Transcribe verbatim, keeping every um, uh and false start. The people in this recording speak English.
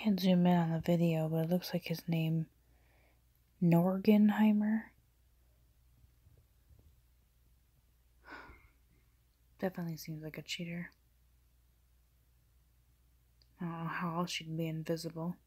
can't zoom in on the video, but it looks like his name, Norgenheimer. Definitely seems like a cheater. I don't know how else she'd be invisible.